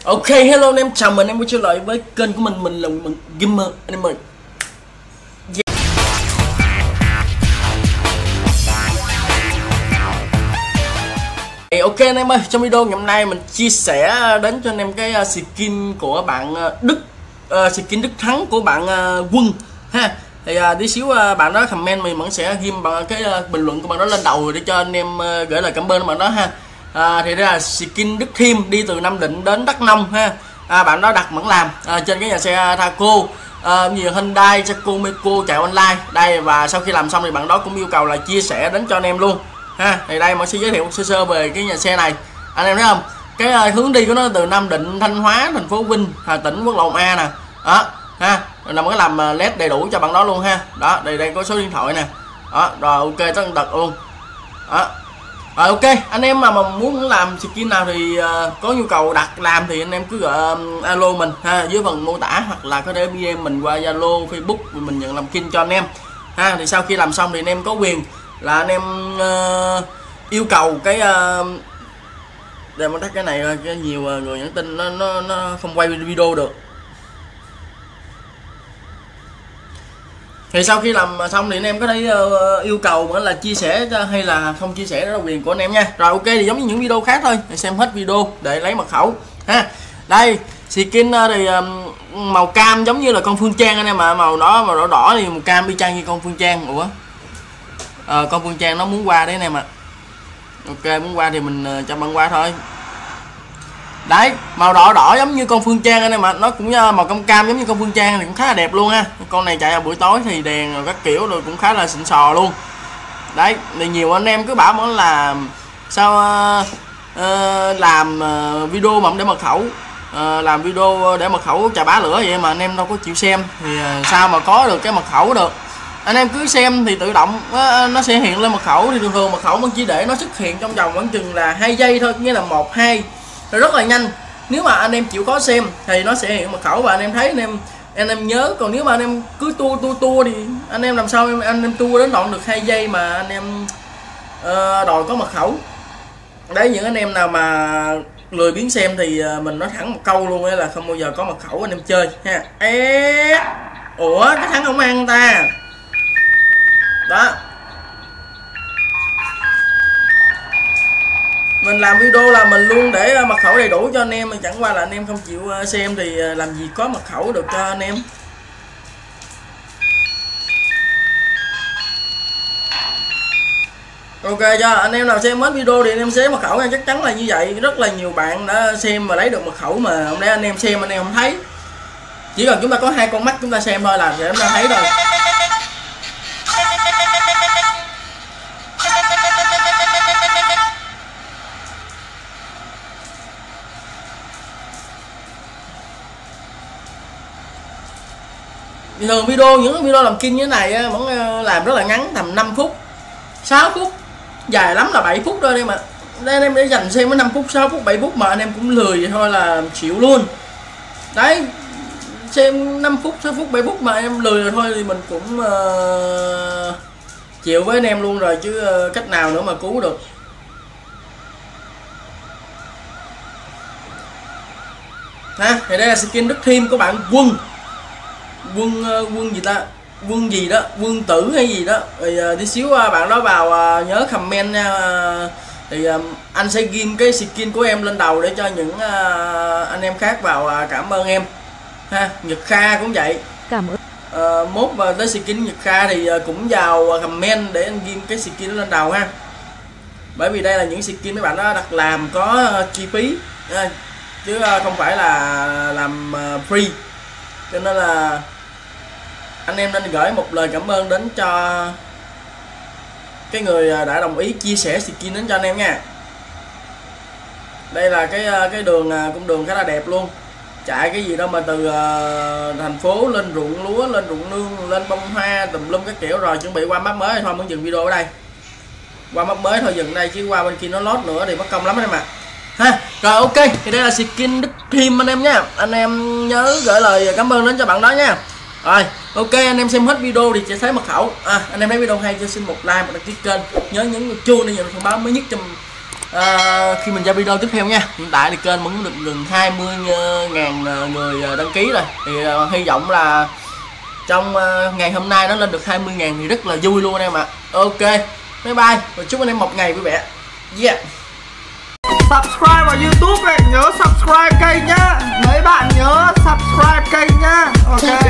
Ok, hello anh em, chào mừng anh em quay trở lại với kênh của mình là mình Gamer anh em ơi. Ok anh em ơi, trong video ngày hôm nay mình chia sẻ đến cho anh em cái skin của bạn Đức, skin Đức Thắng của bạn Quân ha. Thì tí xíu bạn đó comment mình vẫn sẽ ghim bằng cái bình luận của bạn đó lên đầu để cho anh em gửi lời cảm ơn bạn đó ha. Thì đây là skin Đức Thêm đi từ Nam Định đến Đắk Nông ha. Bạn đó đặt vẫn làm trên cái nhà xe Thaco, nhiều Hyundai, Thaco, Meco chạy online đây, và sau khi làm xong thì bạn đó cũng yêu cầu là chia sẻ đến cho anh em luôn ha. Thì đây mình sẽ giới thiệu sơ sơ về cái nhà xe này, anh em thấy không, cái hướng đi của nó từ Nam Định, Thanh Hóa, thành phố Vinh, Hà Tĩnh, Quốc Lộ A nè đó ha. Rồi nó mới làm led đầy đủ cho bạn đó luôn ha. Đó đây có số điện thoại nè đó, rồi ok tất tật luôn đó. Rồi ok, anh em mà muốn làm skin nào thì có nhu cầu đặt làm thì anh em cứ gọi alo mình ha, dưới phần mô tả, hoặc là có thể DM mình qua Zalo, Facebook mình nhận làm skin cho anh em ha. Thì sau khi làm xong thì anh em có quyền là anh em yêu cầu cái để mà tắt cái này, cái nhiều người nhắn tin nó không quay video được. Thì sau khi làm xong thì anh em có thể yêu cầu vẫn là chia sẻ hay là không chia sẻ, đó là quyền của anh em nha. Rồi ok, thì giống như những video khác thôi, xem hết video để lấy mật khẩu ha. Đây skin thì màu cam giống như là con Phương Trang anh em, mà màu đỏ đỏ thì màu cam y chang như con Phương Trang. Ủa con Phương Trang nó muốn qua đấy anh em ạ. Ok, muốn qua thì mình cho bạn qua thôi. Đấy, màu đỏ giống như con Phương Trang anh em ạ, nó cũng màu cam cam giống như con Phương Trang thì cũng khá là đẹp luôn ha. Con này chạy vào buổi tối thì đèn rồi các kiểu rồi cũng khá là xịn sò luôn. Đấy, thì nhiều anh em cứ bảo muốn là sao làm video mà không để mật khẩu, làm video để mật khẩu chà bá lửa vậy mà anh em đâu có chịu xem, thì sao mà có được cái mật khẩu được. Anh em cứ xem thì tự động nó sẽ hiện lên mật khẩu. Thì thường thường mật khẩu vẫn chỉ để nó xuất hiện trong vòng khoảng chừng là 2 giây thôi, nghĩa là 1, 2 rất là nhanh. Nếu mà anh em chịu khó xem thì nó sẽ hiện mật khẩu và anh em thấy anh em nhớ. Còn nếu mà anh em cứ tua thì anh em làm sao anh em tua đến đoạn được 2 giây mà anh em đòi có mật khẩu. Đấy, những anh em nào mà lười biếng xem thì mình nói thẳng một câu luôn ấy, là không bao giờ có mật khẩu anh em chơi ha. Ủa cái thằng không ăn ta đó. Mình làm video là mình luôn để mật khẩu đầy đủ cho anh em, chẳng qua là anh em không chịu xem thì làm gì có mật khẩu được cho anh em. Ok cho anh em nào xem hết video thì anh em xé mật khẩu nha, chắc chắn là như vậy. Rất là nhiều bạn đã xem và lấy được mật khẩu mà hôm nay anh em xem anh em không thấy. Chỉ cần chúng ta có 2 con mắt chúng ta xem thôi là để chúng ta thấy rồi. Thường những video làm kinh như thế này vẫn làm rất là ngắn, tầm 5 phút 6 phút, dài lắm là 7 phút thôi đây mà. Đây anh em để dành xem với 5 phút 6 phút 7 phút mà anh em cũng lười vậy thôi là chịu luôn. Đấy, xem 5 phút 6 phút 7 phút mà em lười rồi thôi thì mình cũng chịu với anh em luôn rồi, chứ cách nào nữa mà cứu được. Ha, thì đây là skin Đức Thêm của bạn Quân gì ta, Quân gì đó, Quân Tử hay gì đó. Rồi tí xíu bạn đó vào nhớ comment nha. Thì anh sẽ ghim cái skin của em lên đầu để cho những anh em khác vào cảm ơn em ha. Nhật Kha cũng vậy, cảm ơn. mốt mà tới skin Nhật Kha thì cũng vào comment để anh ghim cái skin lên đầu ha. Bởi vì đây là những skin mấy bạn đó đặt làm có chi phí chứ không phải là làm free, cho nên là anh em nên gửi một lời cảm ơn đến cho cái người đã đồng ý chia sẻ skin đến cho anh em nha. Đây là cái đường cung đường khá là đẹp luôn, chạy cái gì đâu mà từ thành phố lên ruộng lúa, lên ruộng nương, lên bông hoa tùm lum các kiểu. Rồi chuẩn bị qua map mới thôi, muốn dừng video ở đây, qua map mới thôi dừng đây, chứ qua bên kia nó lót nữa thì mất công lắm anh em ạ ha. Rồi ok, thì đây là skin Đức Thêm anh em nha. Anh em nhớ gửi lời cảm ơn đến cho bạn đó nha. Rồi ok, anh em xem hết video thì sẽ thấy mật khẩu. Anh em thấy video hay cho xin một like và đăng ký kênh, nhớ nhấn chuông để nhận thông báo mới nhất trong khi mình ra video tiếp theo nha. Hiện tại thì kênh vẫn được gần 20.000 người đăng ký rồi, thì hy vọng là trong ngày hôm nay nó lên được 20.000 thì rất là vui luôn anh em ạ. Ok, bye bye và chúc anh em một ngày vui vẻ. Yeah. Subscribe vào YouTube này, nhớ subscribe kênh nhá. Mấy bạn nhớ subscribe kênh nhá. Ok.